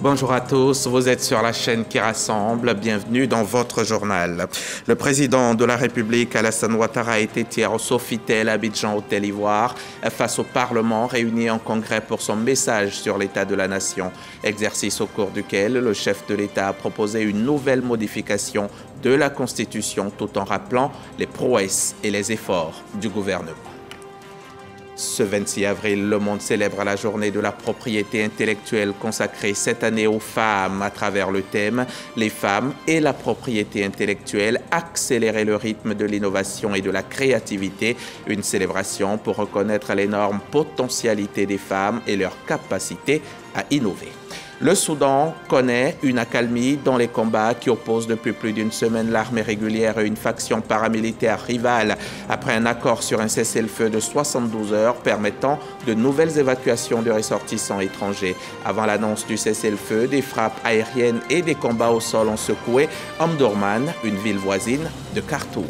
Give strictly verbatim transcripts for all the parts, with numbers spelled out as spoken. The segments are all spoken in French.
Bonjour à tous, vous êtes sur la chaîne qui rassemble, bienvenue dans votre journal. Le président de la République, Alassane Ouattara, a été hier au Sofitel à Abidjan, Côte d'Ivoire, face au Parlement réuni en congrès pour son message sur l'état de la nation. Exercice au cours duquel le chef de l'État a proposé une nouvelle modification de la Constitution tout en rappelant les prouesses et les efforts du gouvernement. Ce vingt-six avril, le monde célèbre la journée de la propriété intellectuelle consacrée cette année aux femmes à travers le thème « Les femmes et la propriété intellectuelle, accélérer le rythme de l'innovation et de la créativité », une célébration pour reconnaître l'énorme potentialité des femmes et leur capacité à innover. Le Soudan connaît une accalmie dans les combats qui opposent depuis plus d'une semaine l'armée régulière et une faction paramilitaire rivale après un accord sur un cessez-le-feu de soixante-douze heures permettant de nouvelles évacuations de ressortissants étrangers. Avant l'annonce du cessez-le-feu, des frappes aériennes et des combats au sol ont secoué Omdurman, une ville voisine de Khartoum.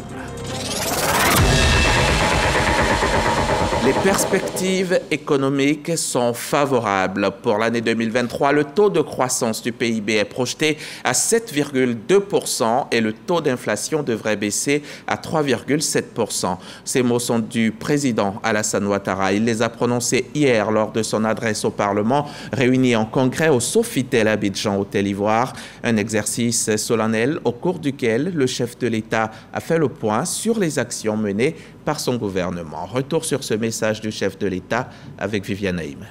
Les perspectives économiques sont favorables. Pour l'année deux mille vingt-trois, le taux de croissance du P I B est projeté à sept virgule deux pour cent et le taux d'inflation devrait baisser à trois virgule sept pour cent. Ces mots sont du président Alassane Ouattara. Il les a prononcés hier lors de son adresse au Parlement, réuni en congrès au Sofitel Abidjan, Côte d'Ivoire. Un exercice solennel au cours duquel le chef de l'État a fait le point sur les actions menées par son gouvernement. Retour sur ce message du chef de l'État avec Viviane Naïm.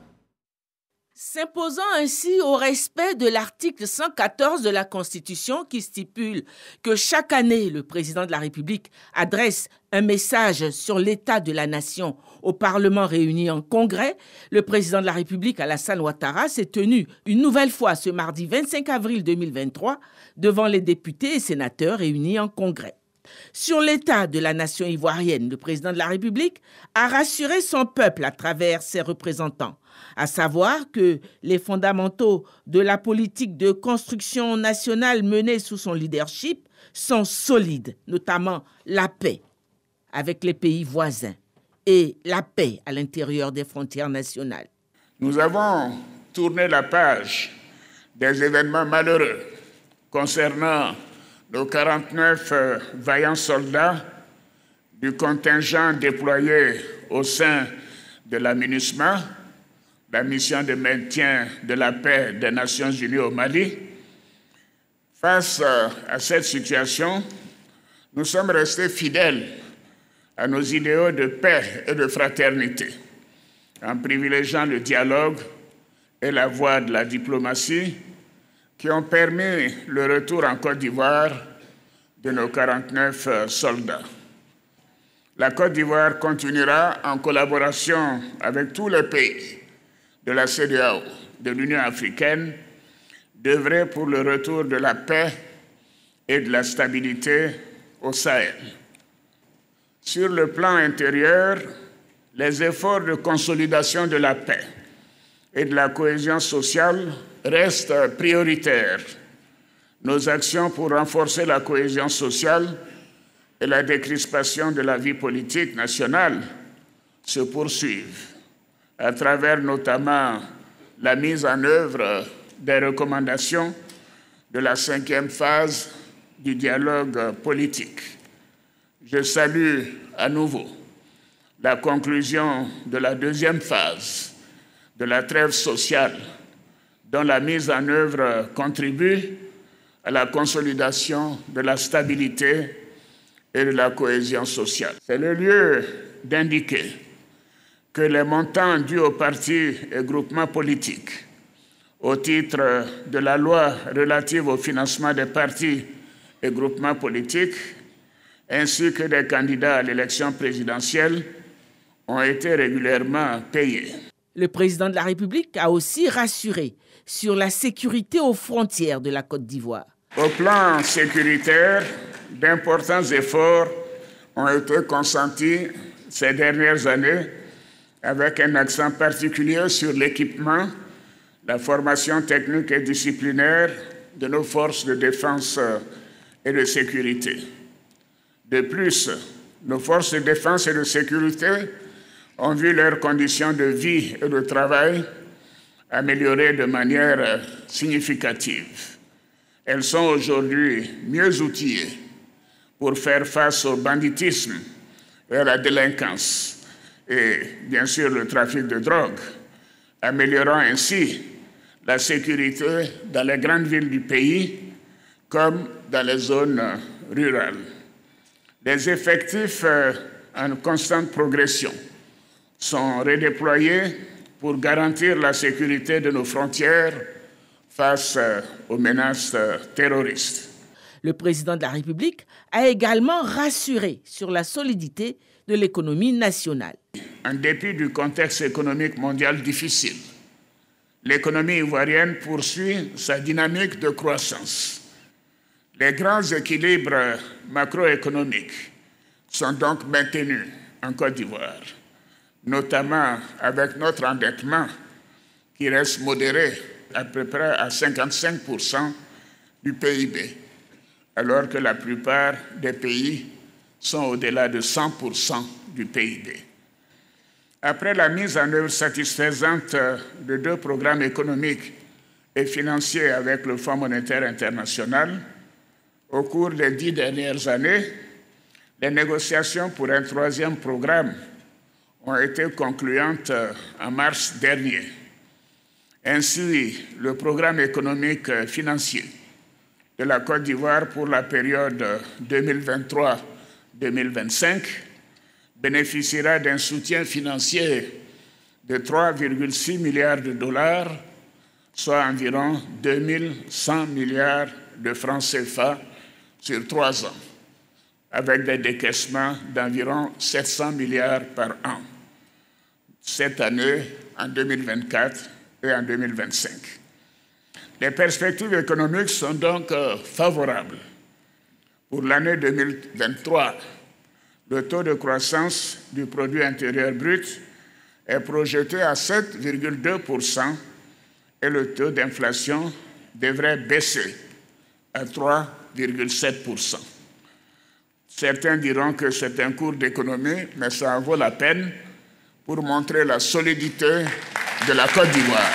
S'imposant ainsi au respect de l'article cent quatorze de la Constitution qui stipule que chaque année, le président de la République adresse un message sur l'état de la nation au Parlement réuni en congrès, le président de la République, Alassane Ouattara, s'est tenu une nouvelle fois ce mardi vingt-cinq avril deux mille vingt-trois devant les députés et sénateurs réunis en congrès. Sur l'état de la nation ivoirienne, le président de la République a rassuré son peuple à travers ses représentants, à savoir que les fondamentaux de la politique de construction nationale menée sous son leadership sont solides, notamment la paix avec les pays voisins et la paix à l'intérieur des frontières nationales. Nous avons tourné la page des événements malheureux concernant nos quarante-neuf euh, vaillants soldats du contingent déployé au sein de la MINUSMA, la mission de maintien de la paix des Nations Unies au Mali. Face euh, à cette situation, nous sommes restés fidèles à nos idéaux de paix et de fraternité, en privilégiant le dialogue et la voie de la diplomatie, qui ont permis le retour en Côte d'Ivoire de nos quarante-neuf soldats. La Côte d'Ivoire continuera en collaboration avec tous les pays de la C E D E A O, de l'Union africaine, d'œuvrer pour le retour de la paix et de la stabilité au Sahel. Sur le plan intérieur, les efforts de consolidation de la paix et de la cohésion sociale restent prioritaires. Nos actions pour renforcer la cohésion sociale et la décrispation de la vie politique nationale se poursuivent, à travers notamment la mise en œuvre des recommandations de la cinquième phase du dialogue politique. Je salue à nouveau la conclusion de la deuxième phase de la trêve sociale, dont la mise en œuvre contribue à la consolidation de la stabilité et de la cohésion sociale. C'est le lieu d'indiquer que les montants dus aux partis et groupements politiques au titre de la loi relative au financement des partis et groupements politiques, ainsi que des candidats à l'élection présidentielle, ont été régulièrement payés. Le président de la République a aussi rassuré sur la sécurité aux frontières de la Côte d'Ivoire. Au plan sécuritaire, d'importants efforts ont été consentis ces dernières années, avec un accent particulier sur l'équipement, la formation technique et disciplinaire de nos forces de défense et de sécurité. De plus, nos forces de défense et de sécurité ont vu leurs conditions de vie et de travail améliorées de manière significative. Elles sont aujourd'hui mieux outillées pour faire face au banditisme et à la délinquance et bien sûr le trafic de drogue, améliorant ainsi la sécurité dans les grandes villes du pays comme dans les zones rurales. Les effectifs en constante progression sont redéployés pour garantir la sécurité de nos frontières face aux menaces terroristes. Le président de la République a également rassuré sur la solidité de l'économie nationale. En dépit du contexte économique mondial difficile, l'économie ivoirienne poursuit sa dynamique de croissance. Les grands équilibres macroéconomiques sont donc maintenus en Côte d'Ivoire, notamment avec notre endettement qui reste modéré à peu près à cinquante-cinq pour cent du P I B, alors que la plupart des pays sont au-delà de cent pour cent du P I B. Après la mise en œuvre satisfaisante de deux programmes économiques et financiers avec le Fonds monétaire international, au cours des dix dernières années, les négociations pour un troisième programme ont été concluantes en mars dernier. Ainsi, le programme économique financier de la Côte d'Ivoire pour la période deux mille vingt-trois à deux mille vingt-cinq bénéficiera d'un soutien financier de trois virgule six milliards de dollars, soit environ deux mille cent milliards de francs C F A sur trois ans, avec des décaissements d'environ sept cents milliards par an, cette année, en deux mille vingt-quatre et en deux mille vingt-cinq. Les perspectives économiques sont donc favorables. Pour l'année deux mille vingt-trois, le taux de croissance du produit intérieur brut est projeté à sept virgule deux pour cent et le taux d'inflation devrait baisser à trois virgule sept pour cent. Certains diront que c'est un cours d'économie, mais ça en vaut la peine pour montrer la solidité de la Côte d'Ivoire.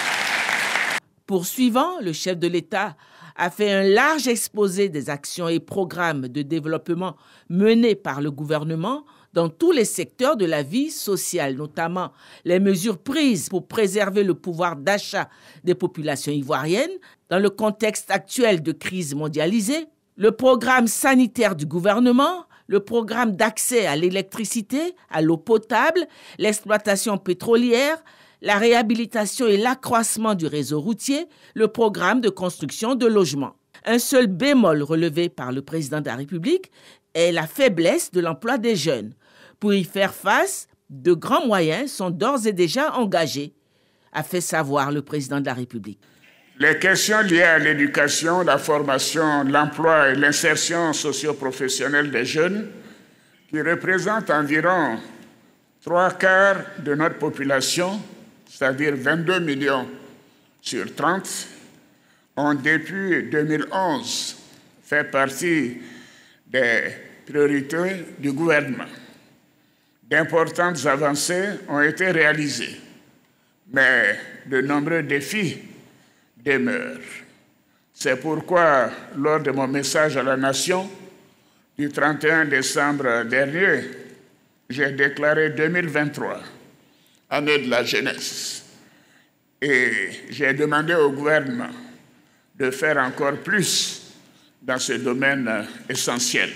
Poursuivant, le chef de l'État a fait un large exposé des actions et programmes de développement menés par le gouvernement dans tous les secteurs de la vie sociale, notamment les mesures prises pour préserver le pouvoir d'achat des populations ivoiriennes dans le contexte actuel de crise mondialisée, le programme sanitaire du gouvernement, le programme d'accès à l'électricité, à l'eau potable, l'exploitation pétrolière, la réhabilitation et l'accroissement du réseau routier, le programme de construction de logements. Un seul bémol relevé par le président de la République est la faiblesse de l'emploi des jeunes. Pour y faire face, de grands moyens sont d'ores et déjà engagés, a fait savoir le président de la République. Les questions liées à l'éducation, la formation, l'emploi et l'insertion socio-professionnelle des jeunes, qui représentent environ trois quarts de notre population, c'est-à-dire vingt-deux millions sur trente, ont depuis deux mille onze fait partie des priorités du gouvernement. D'importantes avancées ont été réalisées, mais de nombreux défis demeurent. C'est pourquoi, lors de mon message à la Nation du trente et un décembre dernier, j'ai déclaré deux mille vingt-trois, année de la jeunesse, et j'ai demandé au gouvernement de faire encore plus dans ce domaine essentiel.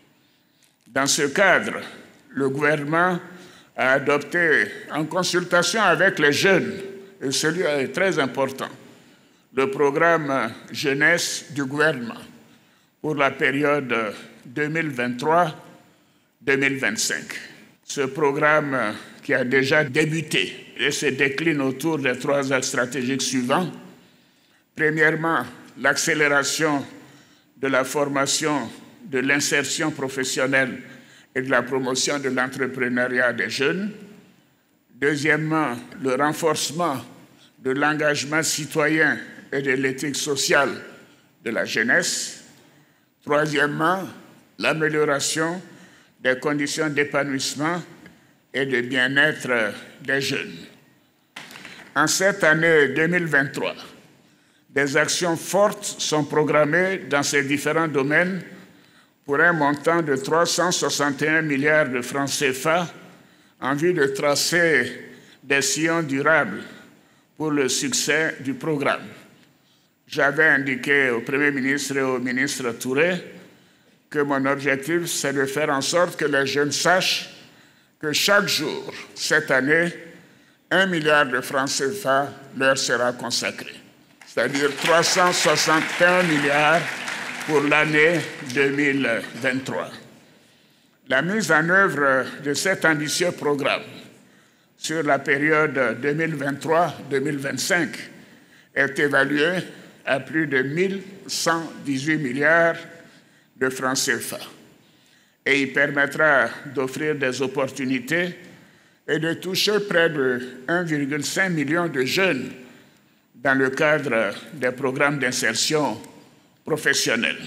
Dans ce cadre, le gouvernement a adopté, en consultation avec les jeunes, et celui-là est très important, le programme jeunesse du gouvernement pour la période deux mille vingt-trois à deux mille vingt-cinq. Ce programme qui a déjà débuté et se décline autour des trois axes stratégiques suivants. Premièrement, l'accélération de la formation, de l'insertion professionnelle et de la promotion de l'entrepreneuriat des jeunes. Deuxièmement, le renforcement de l'engagement citoyen et de l'éthique sociale de la jeunesse. Troisièmement, l'amélioration des conditions d'épanouissement et de bien-être des jeunes. En cette année deux mille vingt-trois, des actions fortes sont programmées dans ces différents domaines pour un montant de trois cent soixante et un milliards de francs C F A en vue de tracer des sillons durables pour le succès du programme. J'avais indiqué au Premier ministre et au ministre Touré que mon objectif, c'est de faire en sorte que les jeunes sachent que chaque jour, cette année, un milliard de francs C F A leur sera consacré, c'est-à-dire trois cent soixante et un milliards pour l'année deux mille vingt-trois. La mise en œuvre de cet ambitieux programme sur la période deux mille vingt-trois deux mille vingt-cinq est évaluée à plus de mille cent dix-huit milliards de francs C F A et il permettra d'offrir des opportunités et de toucher près de un virgule cinq million de jeunes dans le cadre des programmes d'insertion professionnelle.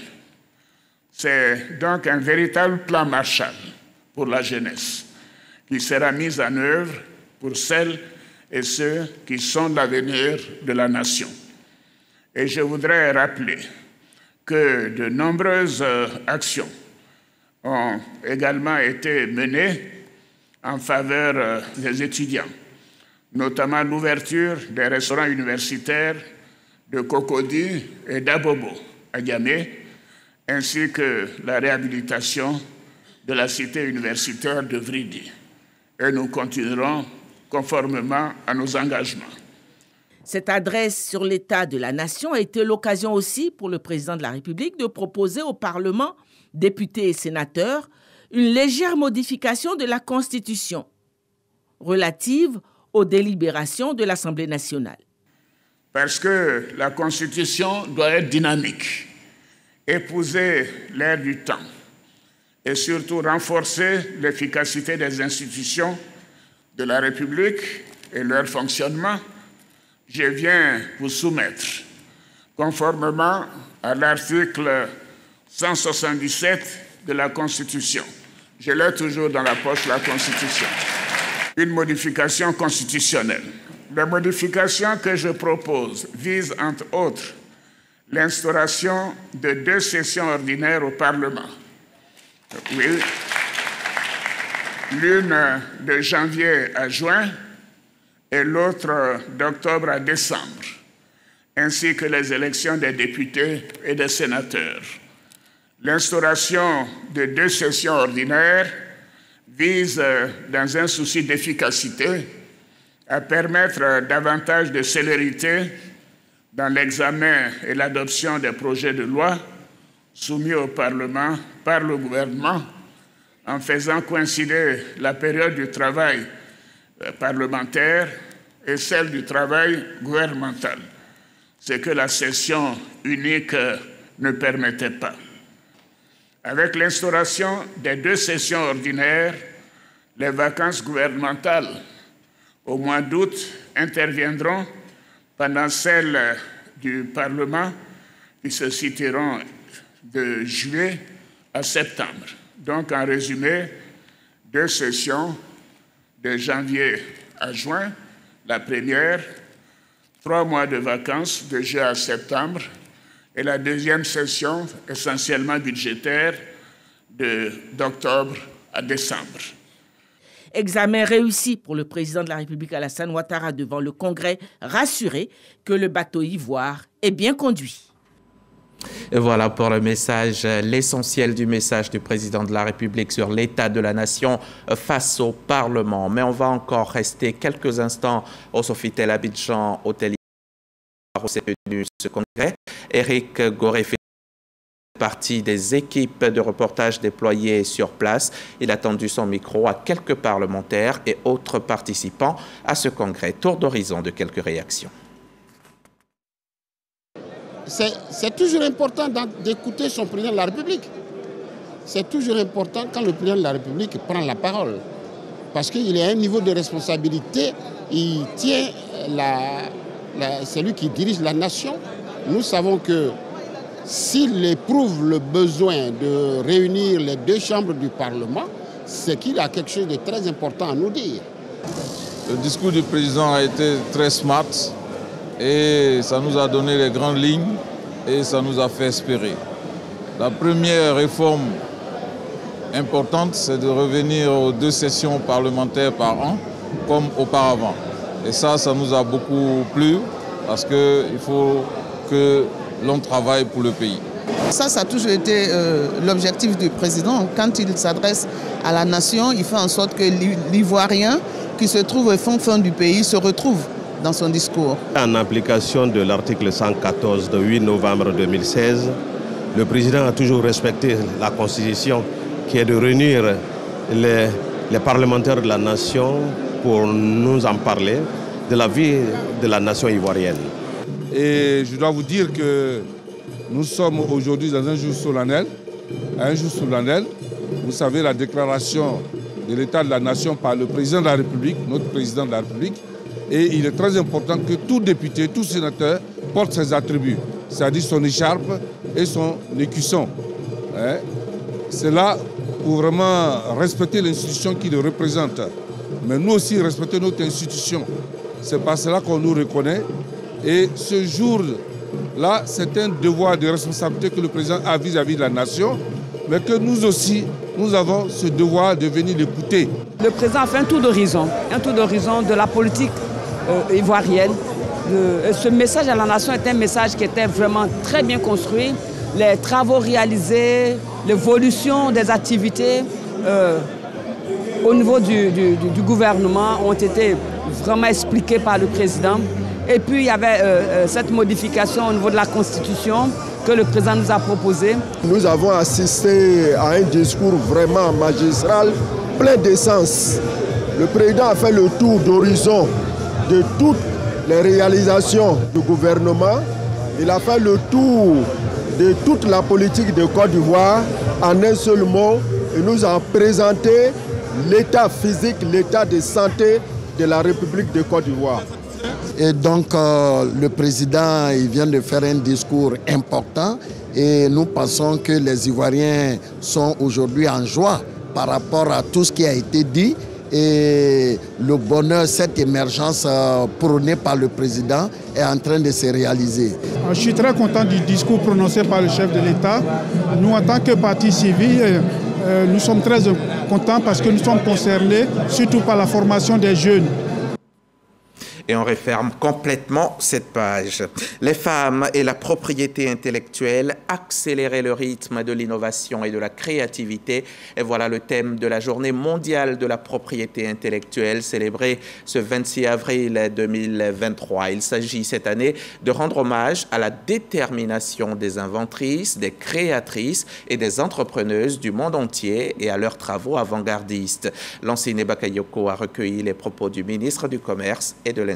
C'est donc un véritable plan Marshall pour la jeunesse qui sera mis en œuvre pour celles et ceux qui sont l'avenir de la nation. Et je voudrais rappeler que de nombreuses actions ont également été menées en faveur des étudiants, notamment l'ouverture des restaurants universitaires de Cocody et d'Abobo à Niamey, ainsi que la réhabilitation de la cité universitaire de Vridi. Et nous continuerons conformément à nos engagements. Cette adresse sur l'état de la nation a été l'occasion aussi pour le président de la République de proposer au Parlement, députés et sénateurs, une légère modification de la Constitution relative aux délibérations de l'Assemblée nationale. Parce que la Constitution doit être dynamique, épouser l'ère du temps et surtout renforcer l'efficacité des institutions de la République et leur fonctionnement. Je viens vous soumettre, conformément à l'article cent soixante-dix-sept de la Constitution, je l'ai toujours dans la poche, la Constitution, une modification constitutionnelle. La modification que je propose vise, entre autres, l'instauration de deux sessions ordinaires au Parlement. Oui, l'une de janvier à juin et l'autre d'octobre à décembre, ainsi que les élections des députés et des sénateurs. L'instauration de deux sessions ordinaires vise, dans un souci d'efficacité, à permettre davantage de célérité dans l'examen et l'adoption des projets de loi soumis au Parlement par le gouvernement, en faisant coïncider la période du travail parlementaire et celle du travail gouvernemental, ce que la session unique ne permettait pas. Avec l'instauration des deux sessions ordinaires, les vacances gouvernementales au mois d'août interviendront pendant celles du Parlement qui se situeront de juillet à septembre. Donc, en résumé, deux sessions de janvier à juin, la première, trois mois de vacances de juillet à septembre, et la deuxième session, essentiellement budgétaire, d'octobre à décembre. Examen réussi pour le président de la République Alassane Ouattara devant le Congrès, rassuré que le bateau ivoire est bien conduit. Et voilà pour le message, l'essentiel du message du président de la République sur l'état de la nation face au Parlement. Mais on va encore rester quelques instants au Sofitel Abidjan, hôtel où s'est tenu ce congrès. Éric Gorée fait partie des équipes de reportage déployées sur place. Il a tendu son micro à quelques parlementaires et autres participants à ce congrès. Tour d'horizon de quelques réactions. C'est toujours important d'écouter son président de la République. C'est toujours important quand le président de la République prend la parole. Parce qu'il a un niveau de responsabilité, il tient la, la, c'est lui qui dirige la nation. Nous savons que s'il éprouve le besoin de réunir les deux chambres du Parlement, c'est qu'il a quelque chose de très important à nous dire. Le discours du président a été très smart et ça nous a donné les grandes lignes et ça nous a fait espérer. La première réforme importante, c'est de revenir aux deux sessions parlementaires par an, comme auparavant. Et ça, ça nous a beaucoup plu, parce qu'il faut que l'on travaille pour le pays. Ça, ça a toujours été euh, l'objectif du président. Quand il s'adresse à la nation, il fait en sorte que l'Ivoirien qui se trouve au fond, fond du pays se retrouve dans son discours. En application de l'article cent quatorze du huit novembre deux mille seize, le président a toujours respecté la Constitution qui est de réunir les, les parlementaires de la nation pour nous en parler de la vie de la nation ivoirienne. Et je dois vous dire que nous sommes aujourd'hui dans un jour solennel. Un jour solennel, vous savez, la déclaration de l'état de la nation par le président de la République, notre président de la République. Et il est très important que tout député, tout sénateur porte ses attributs, c'est-à-dire son écharpe et son écusson. Hein? C'est là pour vraiment respecter l'institution qui le représente. Mais nous aussi respecter notre institution. C'est par cela qu'on nous reconnaît. Et ce jour-là, c'est un devoir de responsabilité que le président a vis-à-vis de la nation, mais que nous aussi, nous avons ce devoir de venir l'écouter. Le président a fait un tour d'horizon, un tour d'horizon de la politique euh, ivoirienne. Le, ce message à la nation est un message qui était vraiment très bien construit. Les travaux réalisés, l'évolution des activités euh, au niveau du, du, du gouvernement ont été vraiment expliqués par le président. Et puis il y avait euh, cette modification au niveau de la Constitution que le président nous a proposée. Nous avons assisté à un discours vraiment magistral, plein d'essence. Le président a fait le tour d'horizon de toutes les réalisations du gouvernement. Il a fait le tour de toute la politique de Côte d'Ivoire en un seul mot. Il nous a présenté l'état physique, l'état de santé de la République de Côte d'Ivoire. Et donc euh, le président il vient de faire un discours important et nous pensons que les Ivoiriens sont aujourd'hui en joie par rapport à tout ce qui a été dit et le bonheur, cette émergence euh, prônée par le président est en train de se réaliser. Je suis très content du discours prononcé par le chef de l'État. Nous, en tant que parti civil, euh, nous sommes très contents parce que nous sommes concernés surtout par la formation des jeunes. Et on referme complètement cette page. Les femmes et la propriété intellectuelle, accélérer le rythme de l'innovation et de la créativité. Et voilà le thème de la journée mondiale de la propriété intellectuelle célébrée ce vingt-six avril deux mille vingt-trois. Il s'agit cette année de rendre hommage à la détermination des inventrices, des créatrices et des entrepreneuses du monde entier et à leurs travaux avant-gardistes. Lansine Bakayoko a recueilli les propos du ministre du Commerce et de l'Industrie.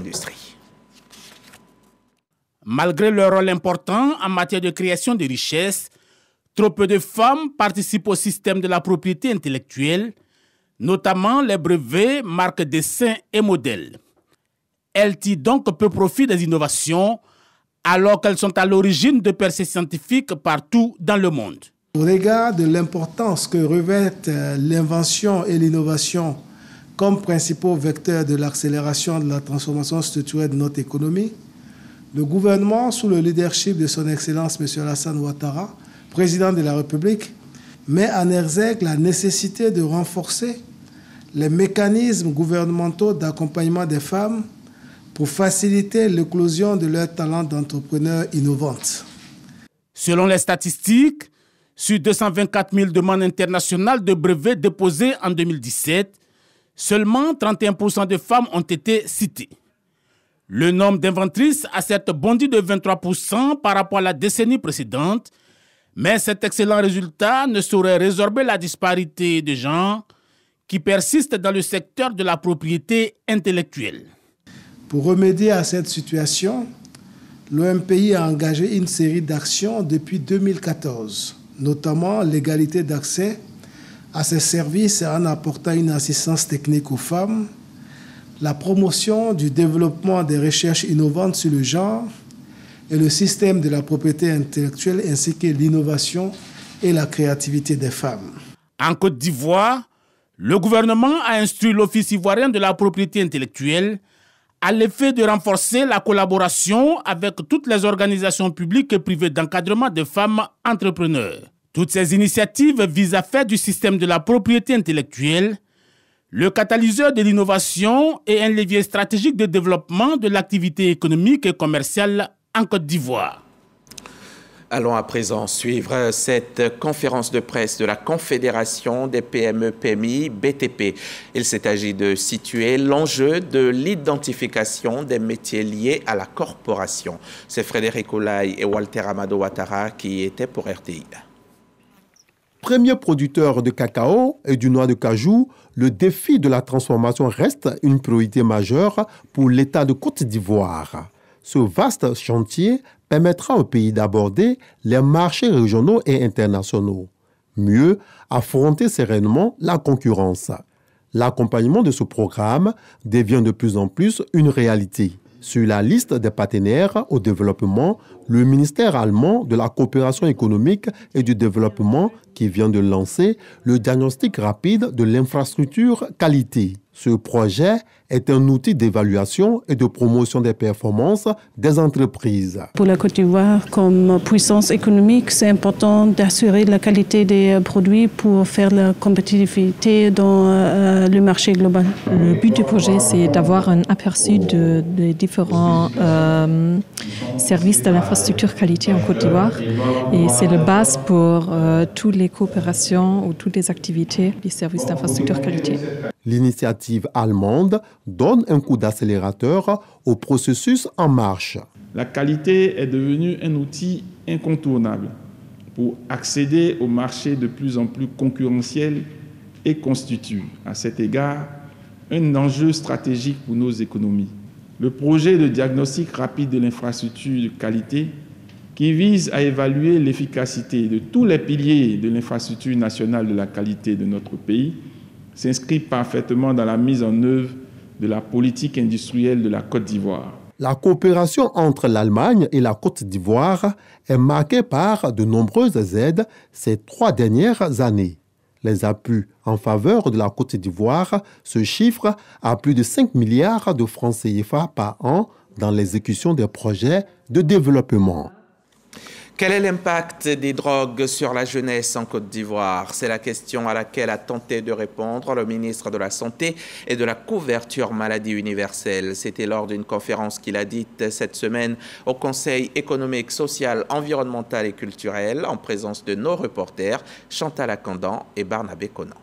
Malgré leur rôle important en matière de création de richesses, trop peu de femmes participent au système de la propriété intellectuelle, notamment les brevets, marques, dessins et modèles. Elles tirent donc peu profit des innovations, alors qu'elles sont à l'origine de percées scientifiques partout dans le monde. Au regard de l'importance que revêtent l'invention et l'innovation comme principaux vecteurs de l'accélération de la transformation structurelle de notre économie, le gouvernement, sous le leadership de son Excellence M. Alassane Ouattara, président de la République, met en exergue la nécessité de renforcer les mécanismes gouvernementaux d'accompagnement des femmes pour faciliter l'éclosion de leurs talents d'entrepreneurs innovantes. Selon les statistiques, sur deux cent vingt-quatre mille demandes internationales de brevets déposées en deux mille dix-sept, seulement trente et un pour cent de femmes ont été citées. Le nombre d'inventrices a certes bondi de vingt-trois pour cent par rapport à la décennie précédente, mais cet excellent résultat ne saurait résorber la disparité de genre qui persiste dans le secteur de la propriété intellectuelle. Pour remédier à cette situation, l'O M P I a engagé une série d'actions depuis deux mille quatorze, notamment l'égalité d'accès à ces services en apportant une assistance technique aux femmes, la promotion du développement des recherches innovantes sur le genre et le système de la propriété intellectuelle ainsi que l'innovation et la créativité des femmes. En Côte d'Ivoire, Le gouvernement a instruit l'Office ivoirien de la propriété intellectuelle à l'effet de renforcer la collaboration avec toutes les organisations publiques et privées d'encadrement des femmes entrepreneurs. Toutes ces initiatives visent à faire du système de la propriété intellectuelle le catalyseur de l'innovation et un levier stratégique de développement de l'activité économique et commerciale en Côte d'Ivoire. Allons à présent suivre cette conférence de presse de la Confédération des P M E P M I B T P. Il s'est agi de situer l'enjeu de l'identification des métiers liés à la corporation. C'est Frédéric Oulaye et Walter Amado Ouattara qui étaient pour R T I. Premier producteur de cacao et du noix de cajou, le défi de la transformation reste une priorité majeure pour l'État de Côte d'Ivoire. Ce vaste chantier permettra au pays d'aborder les marchés régionaux et internationaux. Mieux, affronter sereinement la concurrence. L'accompagnement de ce programme devient de plus en plus une réalité. Sur la liste des partenaires au développement, le ministère allemand de la coopération économique et du développement qui vient de lancer le diagnostic rapide de l'infrastructure qualité. Ce projet est un outil d'évaluation et de promotion des performances des entreprises. Pour la Côte d'Ivoire, comme puissance économique, c'est important d'assurer la qualité des produits pour faire la compétitivité dans euh, le marché global. Le but du projet, c'est d'avoir un aperçu de, de différents euh, services de l'infrastructure qualité en Côte d'Ivoire. Et c'est la base pour euh, toutes les coopérations ou toutes les activités des services d'infrastructure qualité. L'initiative allemande donne un coup d'accélérateur au processus en marche. La qualité est devenue un outil incontournable pour accéder au marché de plus en plus concurrentiel et constitue, à cet égard, un enjeu stratégique pour nos économies. Le projet de diagnostic rapide de l'infrastructure de qualité, qui vise à évaluer l'efficacité de tous les piliers de l'infrastructure nationale de la qualité de notre pays, s'inscrit parfaitement dans la mise en œuvre de la politique industrielle de la Côte d'Ivoire. La coopération entre l'Allemagne et la Côte d'Ivoire est marquée par de nombreuses aides ces trois dernières années. Les appuis en faveur de la Côte d'Ivoire se chiffrent à plus de cinq milliards de francs C F A par an dans l'exécution des projets de développement. Quel est l'impact des drogues sur la jeunesse en Côte d'Ivoire? C'est la question à laquelle a tenté de répondre le ministre de la Santé et de la couverture maladie universelle. C'était lors d'une conférence qu'il a dite cette semaine au Conseil économique, social, environnemental et culturel en présence de nos reporters Chantal Akandan et Barnabé Conan.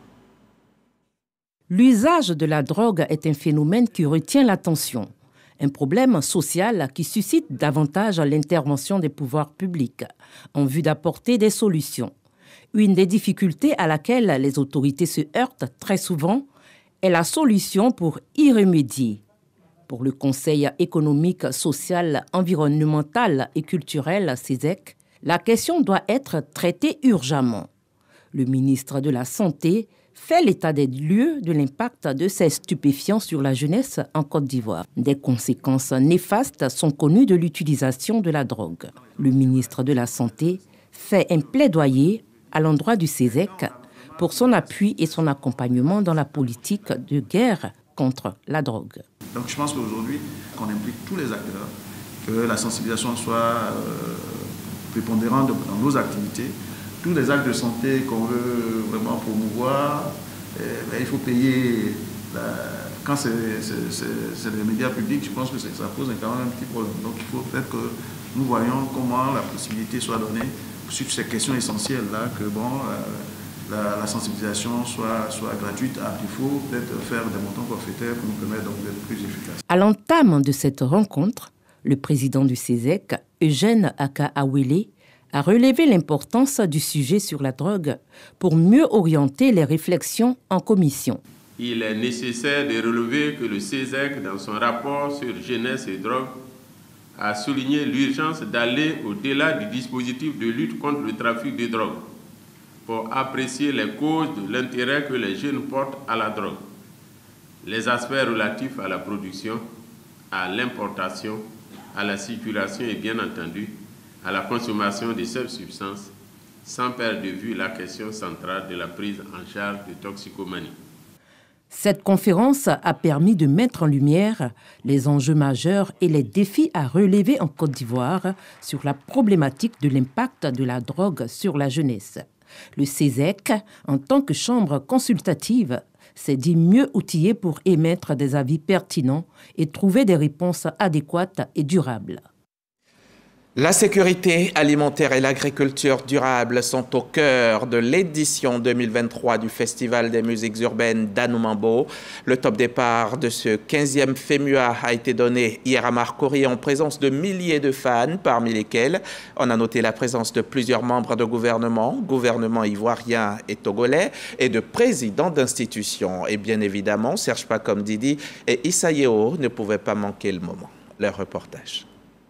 L'usage de la drogue est un phénomène qui retient l'attention. Un problème social qui suscite davantage l'intervention des pouvoirs publics en vue d'apporter des solutions. Une des difficultés à laquelle les autorités se heurtent très souvent est la solution pour y remédier. Pour le Conseil économique, social, environnemental et culturel, C E S E C, la question doit être traitée urgemment. Le ministre de la Santé fait l'état des lieux de l'impact de ces stupéfiants sur la jeunesse en Côte d'Ivoire. Des conséquences néfastes sont connues de l'utilisation de la drogue. Le ministre de la Santé fait un plaidoyer à l'endroit du C E S E C pour son appui et son accompagnement dans la politique de guerre contre la drogue. Donc je pense qu'aujourd'hui, qu'on implique tous les acteurs, que la sensibilisation soit euh, prépondérante dans nos activités. Tous les actes de santé qu'on veut vraiment promouvoir, eh, ben, il faut payer. La... Quand c'est les médias publics, je pense que ça pose quand même un petit problème. Donc il faut peut-être que nous voyons comment la possibilité soit donnée sur ces questions essentielles-là, que bon, euh, la, la sensibilisation soit, soit gratuite. Ah, il faut peut-être faire des montants forfaitaires pour nous permettre d'être plus efficaces. À l'entame de cette rencontre, le président du C E S E C, Eugène Aka Awele, a relevé l'importance du sujet sur la drogue pour mieux orienter les réflexions en commission. Il est nécessaire de relever que le C E S E C, dans son rapport sur jeunesse et drogue, a souligné l'urgence d'aller au-delà du dispositif de lutte contre le trafic de drogue pour apprécier les causes de l'intérêt que les jeunes portent à la drogue, les aspects relatifs à la production, à l'importation, à la circulation et bien entendu à la consommation de ces substances, sans perdre de vue la question centrale de la prise en charge de toxicomanie. Cette conférence a permis de mettre en lumière les enjeux majeurs et les défis à relever en Côte d'Ivoire sur la problématique de l'impact de la drogue sur la jeunesse. Le C E S E C, en tant que chambre consultative, s'est dit mieux outillé pour émettre des avis pertinents et trouver des réponses adéquates et durables. La sécurité alimentaire et l'agriculture durable sont au cœur de l'édition deux mille vingt-trois du Festival des musiques urbaines d'Anoumambo. Le top départ de ce quinzième FEMUA a été donné hier à Marcory en présence de milliers de fans, parmi lesquels on a noté la présence de plusieurs membres de gouvernement, gouvernement ivoirien et togolais, et de présidents d'institutions. Et bien évidemment, Serge Pacom Didi et Issa Yeo ne pouvaient pas manquer le moment. Leur reportage.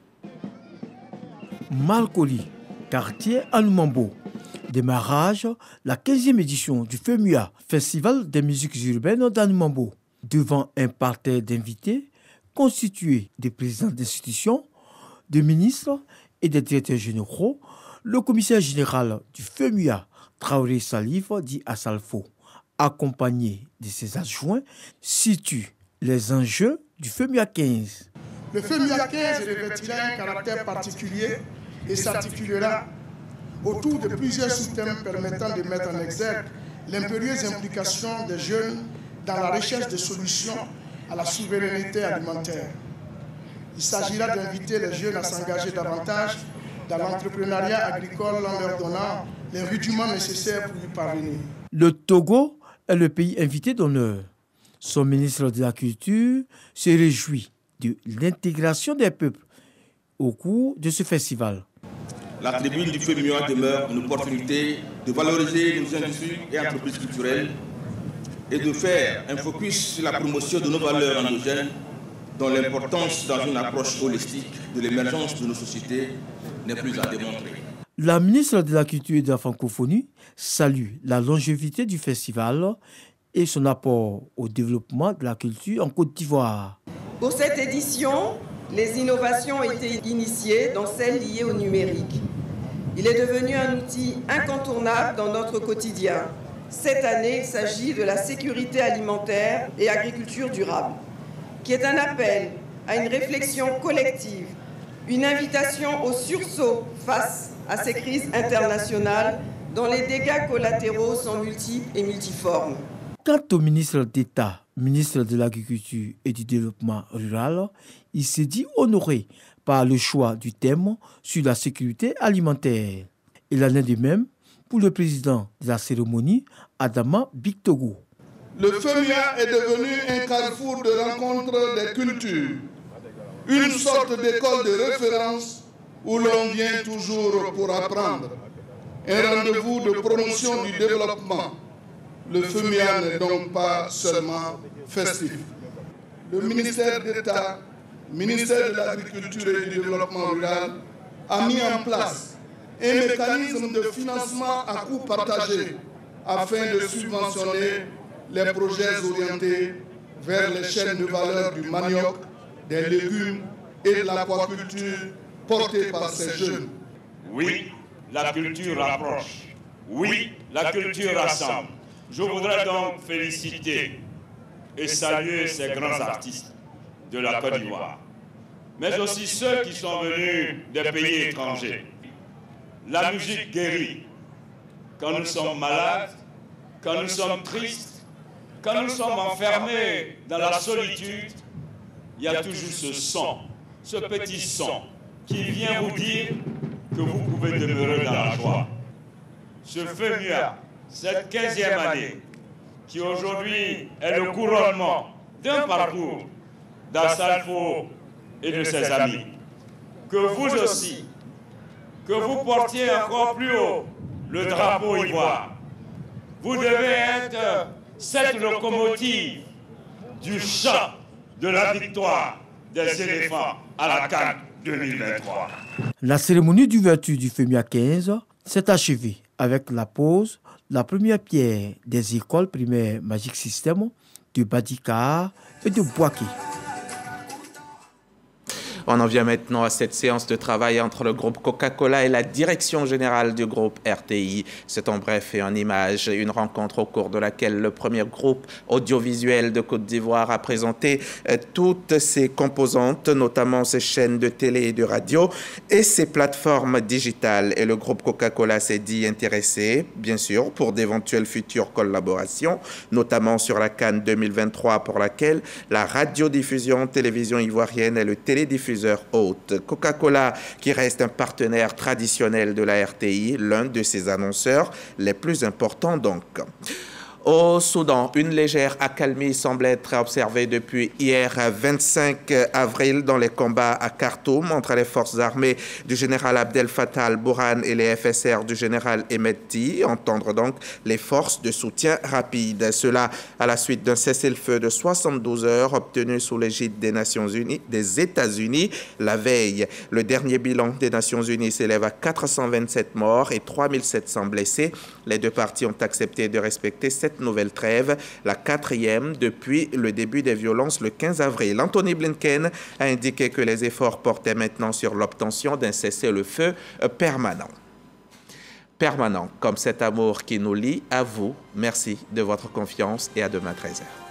Marcory, quartier Anoumambo. Démarrage, la quinzième édition du FEMUA, Festival des musiques urbaines d'Anoumambo. Devant un parterre d'invités constitué des présidents d'institutions, des ministres et des directeurs généraux, le commissaire général du FEMUA, Traoré Salif, dit à Salfo, accompagné de ses adjoints, situe les enjeux du FEMUA quinze. Le FEMUA quinze revêtira un caractère particulier et s'articulera autour de plusieurs systèmes permettant de mettre en exergue l'impérieuse implication des jeunes dans la recherche de solutions à la souveraineté alimentaire. Il s'agira d'inviter les jeunes à s'engager davantage dans l'entrepreneuriat agricole en leur donnant les rudiments nécessaires pour y parvenir. Le Togo est le pays invité d'honneur. Son ministre de la Culture se réjouit de l'intégration des peuples au cours de ce festival. La tribune du FEMUA demeure une opportunité de valoriser nos industries et entreprises culturelles et de faire un focus sur la promotion de nos valeurs endogènes dont l'importance dans une approche holistique de l'émergence de nos sociétés n'est plus à démontrer. La ministre de la Culture et de la Francophonie salue la longévité du festival et son apport au développement de la culture en Côte d'Ivoire. Pour cette édition, les innovations ont été initiées, dont celles liées au numérique. Il est devenu un outil incontournable dans notre quotidien. Cette année, il s'agit de la sécurité alimentaire et agriculture durable, qui est un appel à une réflexion collective, une invitation au sursaut face à ces crises internationales dont les dégâts collatéraux sont multiples et multiformes. Quant au ministre d'État, ministre de l'Agriculture et du Développement rural, il s'est dit honoré par le choix du thème sur la sécurité alimentaire. Il en est de même pour le président de la cérémonie, Adama Bictogo. Le FEMUA est devenu un carrefour de rencontre des cultures, une sorte d'école de référence où l'on vient toujours pour apprendre, un rendez-vous de promotion du développement. Le FEMUA n'est donc pas seulement festif. Le ministère d'État, ministère de l'Agriculture et du Développement rural, a mis en place un mécanisme de financement à coût partagé afin de subventionner les projets orientés vers les chaînes de valeur du manioc, des légumes et de l'aquaculture portés par ces jeunes. Oui, la culture rapproche. Oui, la culture rassemble. Je voudrais donc féliciter et saluer ces grands artistes de la Côte d'Ivoire, mais aussi ceux qui sont venus des pays étrangers. La musique guérit. Quand nous sommes malades, quand nous sommes tristes, quand nous sommes enfermés dans la solitude, il y a toujours ce son, ce petit son qui vient vous dire que vous pouvez demeurer dans la joie. Ce FEMUA, cette quinzième année, qui aujourd'hui est le couronnement d'un parcours d'Assalfo et de ses amis, que vous aussi, que vous portiez encore plus haut le drapeau ivoire. Vous devez être cette locomotive du chant de la victoire des éléphants à la CAN deux mille vingt-trois. La cérémonie d'ouverture du FEMUA quinze s'est achevée avec la pose de la première pierre des écoles primaires Magic System de Badika et de Boaké. On en vient maintenant à cette séance de travail entre le groupe Coca-Cola et la direction générale du groupe R T I. C'est en bref et en images une rencontre au cours de laquelle le premier groupe audiovisuel de Côte d'Ivoire a présenté euh, toutes ses composantes, notamment ses chaînes de télé et de radio et ses plateformes digitales. Et le groupe Coca-Cola s'est dit intéressé, bien sûr, pour d'éventuelles futures collaborations, notamment sur la Cannes deux mille vingt-trois pour laquelle la radiodiffusion télévision ivoirienne est le télédiffuseur hôte. Coca-Cola qui reste un partenaire traditionnel de la R T I, l'un de ses annonceurs les plus importants donc. Au Soudan, une légère accalmie semble être observée depuis hier vingt-cinq avril dans les combats à Khartoum entre les forces armées du général Abdel Fattah al-Burhan et les F S R du général Hemedti, entendre donc les forces de soutien rapide. Cela à la suite d'un cessez-le-feu de soixante-douze heures obtenu sous l'égide des Nations Unies, des États-Unis la veille. Le dernier bilan des Nations Unies s'élève à quatre cent vingt-sept morts et trois mille sept cents blessés. Les deux parties ont accepté de respecter cette nouvelle trêve, la quatrième depuis le début des violences le quinze avril. Anthony Blinken a indiqué que les efforts portaient maintenant sur l'obtention d'un cessez-le-feu permanent. Permanent, comme cet amour qui nous lie. À vous, merci de votre confiance et à demain treize heures.